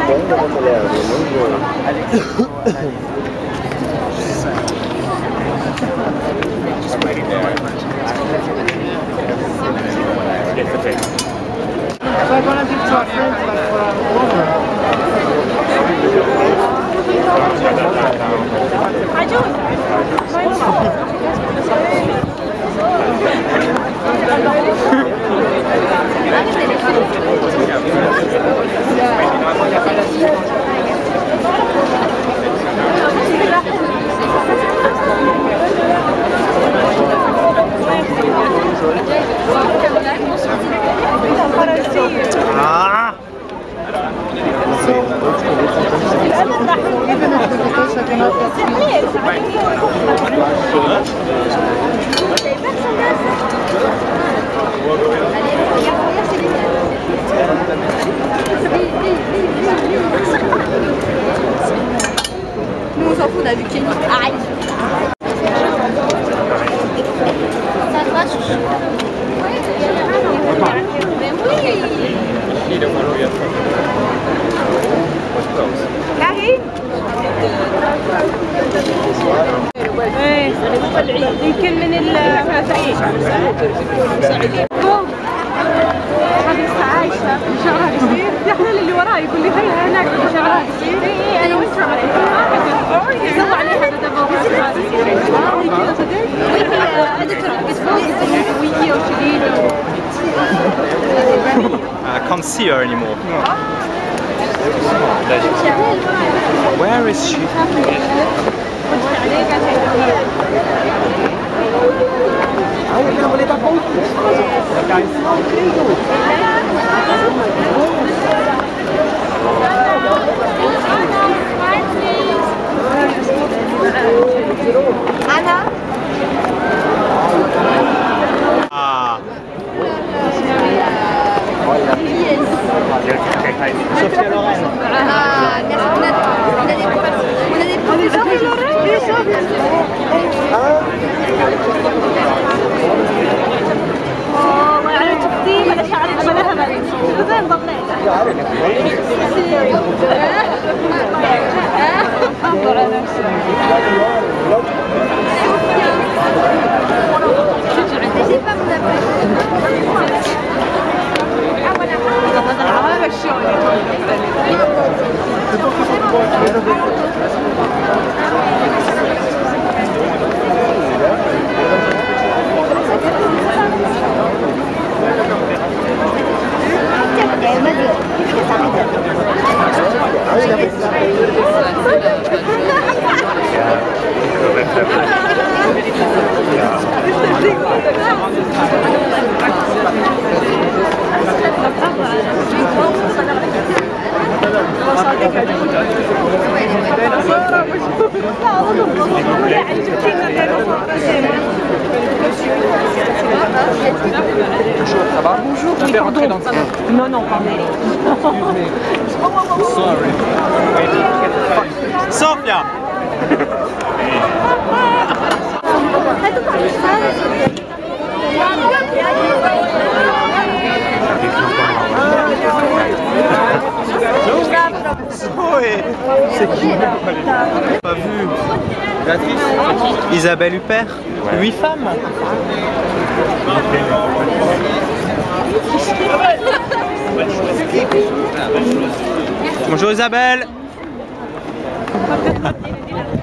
So I'm gonna give to our friends like for our water. Even if the vacation cannot nous on s'en fout, on a vu Kenny. Aïe. Ça te va, chouchou? Mais oui. Karine. يمكن من الفاتحين هذه عايشة شعرها قصير احنا اللي وراي يقول لي هيا هناك شعرها قصير انا وانت سوى عليها I can't see her anymore. Where is she? Anna. Ah. Sophia Loren. Ah, merci. On a des Sophia Loren. على تقديم على شعر الملهبة زين ضبليت انظر على نفسك هذا الشغل Ça va? Bonjour, oui, pardon. Non, non, pardon. Sorry. Sophia! C'est qui? Pas vu. Isabelle Huppert, ouais. 8 femmes. Bonjour Isabelle.